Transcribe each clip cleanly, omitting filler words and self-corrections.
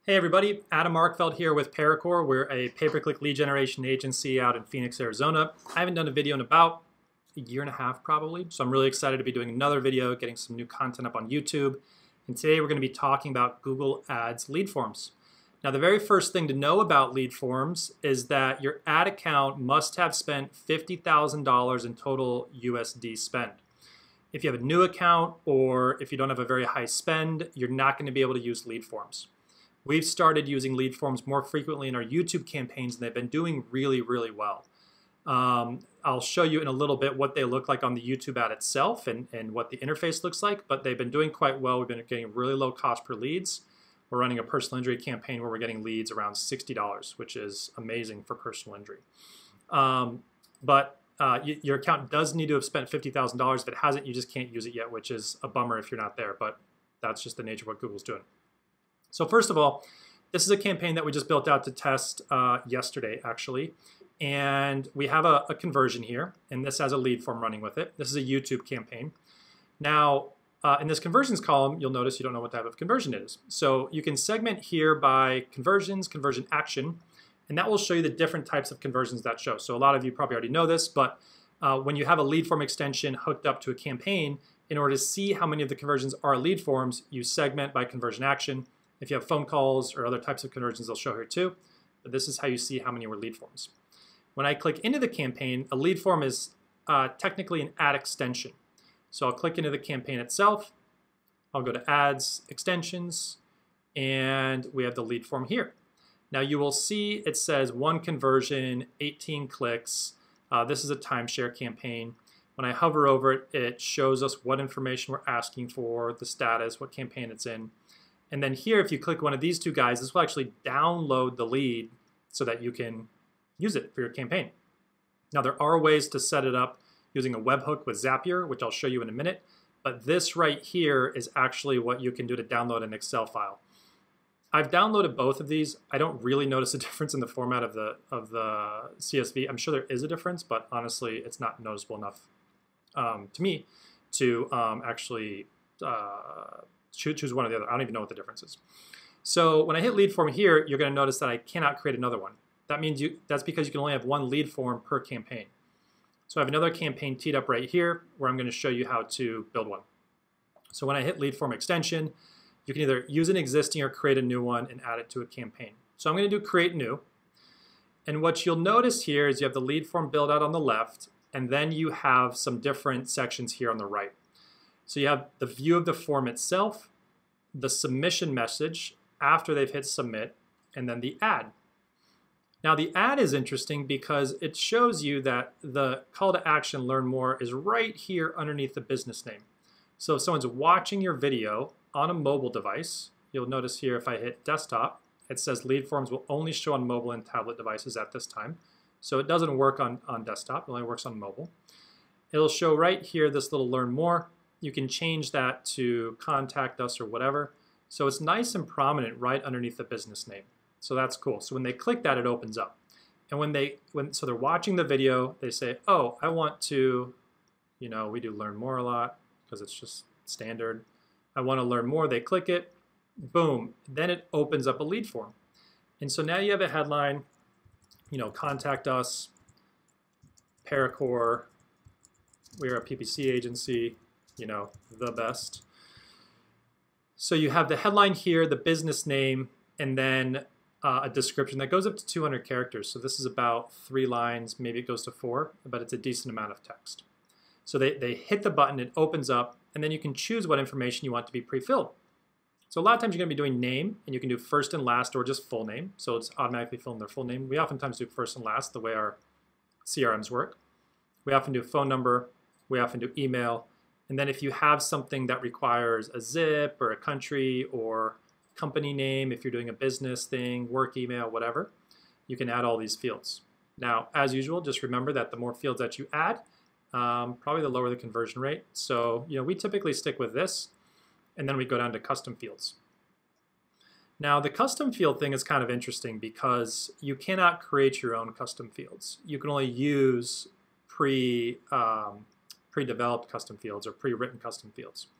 Hey everybody, Adam Markfeld here with Paracore. We're a pay-per-click lead generation agency out in Phoenix, Arizona. I haven't done a video in about a year and a half probably, so I'm really excited to be doing another video, getting some new content up on YouTube. And today we're going to be talking about Google Ads lead forms. Now the very first thing to know about lead forms is that your ad account must have spent $50,000 in total USD spend. If you have a new account or if you don't have a very high spend, you're not going to be able to use lead forms. We've started using lead forms more frequently in our YouTube campaigns, and they've been doing really, really well. I'll show you in a little bit what they look like on the YouTube ad itself and what the interface looks like, but they've been doing quite well. We've been getting really low cost per leads. We're running a personal injury campaign where we're getting leads around $60, which is amazing for personal injury. Your account does need to have spent $50,000. If it hasn't, you just can't use it yet, which is a bummer if you're not there, but that's just the nature of what Google's doing. So first of all, this is a campaign that we just built out to test yesterday, actually. And we have a conversion here, and this has a lead form running with it. This is a YouTube campaign. Now, in this conversions column, you'll notice you don't know what type of conversion it is. So you can segment here by conversions, conversion action, and that will show you the different types of conversions that show. So a lot of you probably already know this, but when you have a lead form extension hooked up to a campaign, in order to see how many of the conversions are lead forms, you segment by conversion action. If you have phone calls or other types of conversions, they'll show here too. But this is how you see how many were lead forms. When I click into the campaign, a lead form is technically an ad extension. So I'll click into the campaign itself. I'll go to Ads, Extensions, and we have the lead form here. Now you will see it says 1 conversion, 18 clicks. This is a timeshare campaign. When I hover over it, it shows us what information we're asking for, the status, what campaign it's in. And then here, if you click one of these two guys, this will actually download the lead so that you can use it for your campaign. Now, there are ways to set it up using a webhook with Zapier, which I'll show you in a minute. But this right here is actually what you can do to download an Excel file. I've downloaded both of these. I don't really notice a difference in the format of the CSV. I'm sure there is a difference, but honestly, it's not noticeable enough to me to actually choose one or the other. I don't even know what the difference is. So when I hit lead form here, you're going to notice that I cannot create another one. That means that's because you can only have one lead form per campaign. So I have another campaign teed up right here where I'm going to show you how to build one. So when I hit lead form extension, you can either use an existing or create a new one and add it to a campaign. So I'm going to do create new. And what you'll notice here is you have the lead form build out on the left, and then you have some different sections here on the right. So you have the view of the form itself, the submission message after they've hit submit, and then the ad. Now the ad is interesting because it shows you that the call to action, learn more, is right here underneath the business name. So if someone's watching your video on a mobile device, you'll notice here if I hit desktop, it says lead forms will only show on mobile and tablet devices at this time. So it doesn't work on desktop, it only works on mobile. It'll show right here this little learn more. You can change that to contact us or whatever. So it's nice and prominent right underneath the business name. So that's cool. So when they click that, it opens up. And so they're watching the video, they say, oh, I want to, we do learn more a lot because it's just standard. I want to learn more. They click it, boom. Then it opens up a lead form. And so now you have a headline, contact us, Paracore, we're a PPC agency, the best. So you have the headline here, the business name, and then a description that goes up to 200 characters. So this is about 3 lines, maybe it goes to 4, but it's a decent amount of text. So they hit the button, it opens up, and then you can choose what information you want to be pre-filled. So a lot of times you're going to be doing name, and you can do first and last or just full name. So it's automatically filling their full name. We oftentimes do first and last the way our CRMs work. We often do phone number. We often do email. And then if you have something that requires a zip or a country or company name, if you're doing a business thing, work email, whatever, you can add all these fields. Now, as usual, just remember that the more fields that you add, probably the lower the conversion rate. So, we typically stick with this, and then we go down to custom fields. Now, the custom field thing is kind of interesting because you cannot create your own custom fields. You can only use pre-developed custom fields or pre-written custom fields.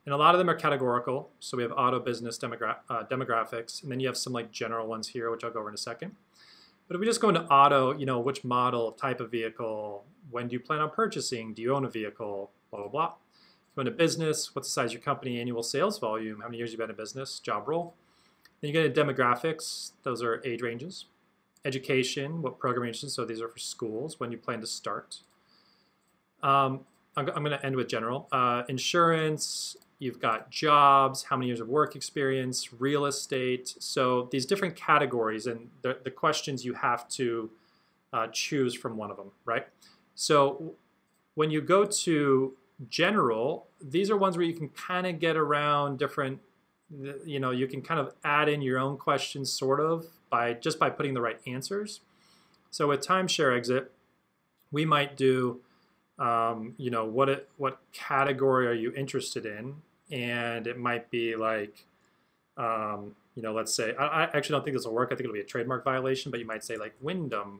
And a lot of them are categorical. So we have auto, business, demographics, and then you have some like general ones here, which I'll go over in a second. But if we just go into auto, you know, which model, type of vehicle, when do you plan on purchasing, do you own a vehicle, blah, blah, blah. Go into business, what's the size of your company, annual sales volume, how many years you've been in business, job role. Then you get into demographics, those are age ranges. Education, what program ranges, so these are for schools, when you plan to start. I'm going to end with general. Insurance, you've got jobs, how many years of work experience, real estate. So these different categories and the questions you have to choose from one of them, right? So when you go to general, these are ones where you can kind of get around different, you know, you can kind of add in your own questions sort of by putting the right answers. So with timeshare exit, we might do, you know, what category are you interested in? And it might be like, you know, let's say, I actually don't think this will work. I think it'll be a trademark violation, but you might say like Wyndham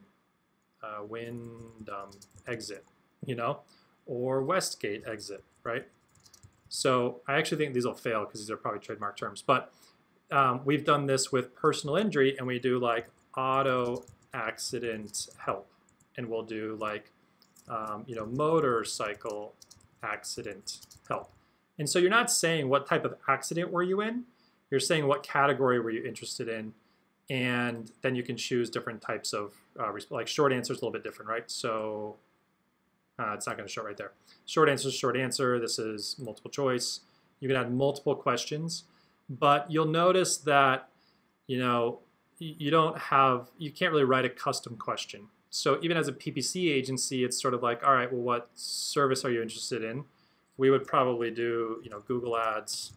exit, you know, or Westgate exit, right? So I actually think these will fail because these are probably trademark terms. But we've done this with personal injury, and we do like auto accident help, and we'll do like you know, motorcycle accident help. And so you're not saying what type of accident were you in, you're saying what category were you interested in, and then you can choose different types of, like short answer is a little bit different, right? So it's not going to show right there. Short answer is short answer. This is multiple choice. You can add multiple questions, but you'll notice that, you know, you can't really write a custom question. So even as a PPC agency, it's sort of like, all right, well, what service are you interested in? We would probably do, you know, Google ads,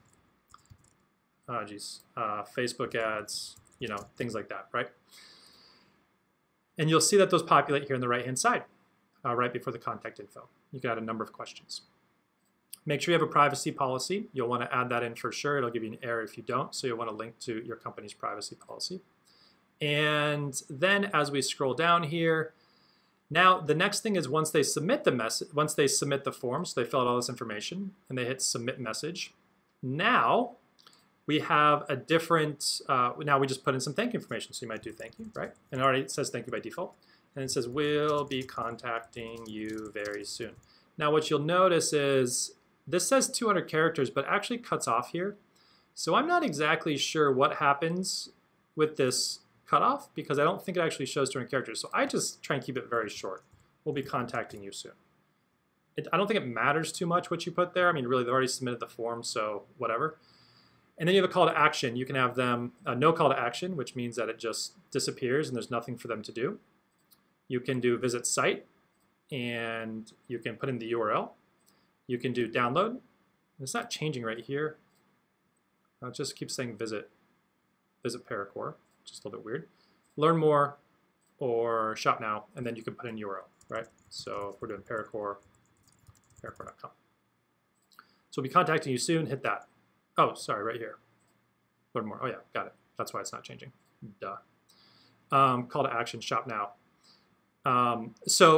Facebook ads, you know, things like that, right? And you'll see that those populate here on the right-hand side, right before the contact info. You can add a number of questions. Make sure you have a privacy policy. You'll want to add that in for sure. It'll give you an error if you don't, so you'll want to link to your company's privacy policy. And then as we scroll down here, now the next thing is once they submit the message, once they submit the form, so they fill out all this information and they hit submit message. Now we have a different, now we just put in some thank you information. So you might do thank you, right? And it already says thank you by default. And it says we'll be contacting you very soon. Now what you'll notice is this says 200 characters, but actually cuts off here. So I'm not exactly sure what happens with this cutoff because I don't think it actually shows 200 characters. So I just try and keep it very short. We'll be contacting you soon. I don't think it matters too much what you put there. I mean, really, they've already submitted the form, so whatever. And then you have a call to action. You can have them no call to action, which means that it just disappears and there's nothing for them to do. You can do visit site, and you can put in the URL. You can do download. And it's not changing right here. It just keeps saying visit Paracore. Just a little bit weird. Learn more or shop now, and then you can put in URL, right? So if we're doing Paracore, paracore.com. So we'll be contacting you soon. Hit that. Oh, sorry, right here. Learn more. Oh yeah, got it. That's why it's not changing. Duh. Call to action, shop now. I'm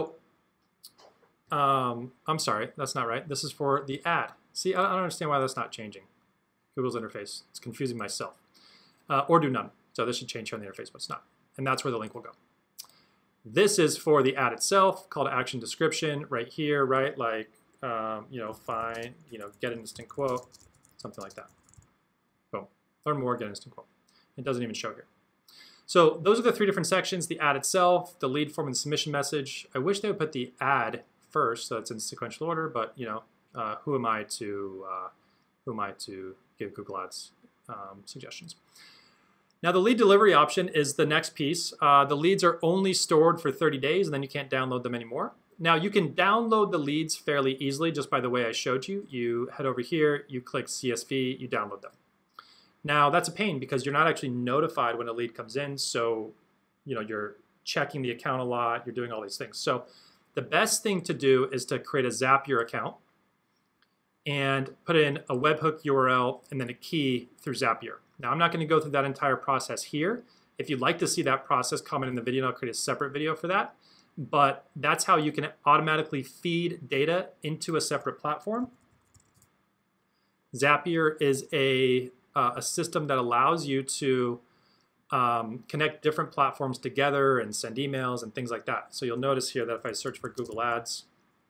sorry, that's not right. This is for the ad. See, I don't understand why that's not changing. Google's interface. It's confusing myself. Or do none. So this should change here on the interface, but it's not. And that's where the link will go. This is for the ad itself, call to action description right here, right? Like, you know, find, you know, get an instant quote, something like that. Boom. Learn more, get an instant quote. It doesn't even show here. So those are the three different sections, the ad itself, the lead form and submission message. I wish they would put the ad first, so it's in sequential order, but you know, who am I to give Google Ads suggestions? Now the lead delivery option is the next piece. The leads are only stored for 30 days and then you can't download them anymore. Now you can download the leads fairly easily just by the way I showed you. You head over here, you click CSV, you download them. Now that's a pain because you're not actually notified when a lead comes in, so you know you're checking the account a lot, you're doing all these things. So the best thing to do is to create a Zapier account and put in a webhook URL and then a key through Zapier. Now I'm not going to go through that entire process here. If you'd like to see that process, comment in the video and I'll create a separate video for that. But that's how you can automatically feed data into a separate platform. Zapier is a system that allows you to connect different platforms together and send emails and things like that. So you'll notice here that if I search for Google Ads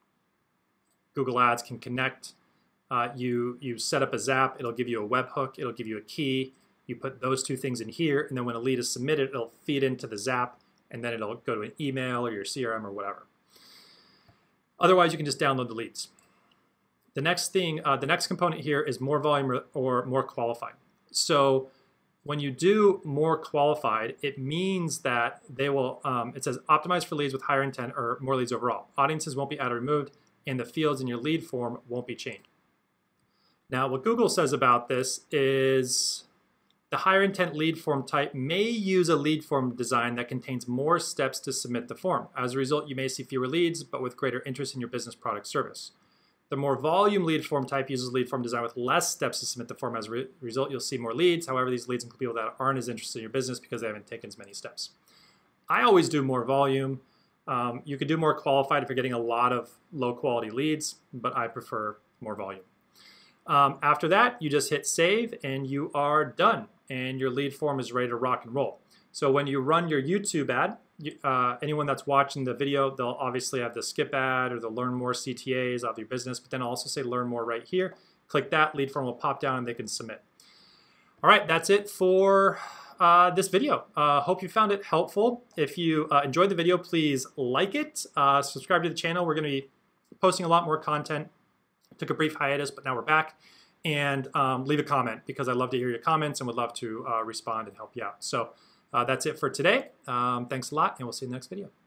can connect. You set up a Zap, it'll give you a webhook, it'll give you a key. You put those two things in here, and then when a lead is submitted, it'll feed into the Zap, and then it'll go to an email or your CRM or whatever. Otherwise, you can just download the leads. The next thing, the next component here is more volume or more qualified. So when you do more qualified, it means that they will, it says optimize for leads with higher intent or more leads overall. Audiences won't be added or removed, and the fields in your lead form won't be changed. Now, what Google says about this is the higher intent lead form type may use a lead form design that contains more steps to submit the form. As a result, you may see fewer leads, but with greater interest in your business, product, service. The more volume lead form type uses lead form design with less steps to submit the form. As a result, you'll see more leads. However, these leads include people that aren't as interested in your business because they haven't taken as many steps. I always do more volume. You could do more qualified if you're getting a lot of low quality leads, but I prefer more volume. After that, you just hit save and you are done, and your lead form is ready to rock and roll. So when you run your YouTube ad, anyone that's watching the video, they'll obviously have the skip ad or the learn more CTAs of your business, but then I'll also say learn more right here. Click that, lead form will pop down and they can submit. All right, that's it for this video. Hope you found it helpful. If you enjoyed the video, please like it, subscribe to the channel. We're gonna be posting a lot more content. Took a brief hiatus, but now we're back. And leave a comment because I love to hear your comments and would love to respond and help you out. So that's it for today. Thanks a lot, and we'll see you in the next video.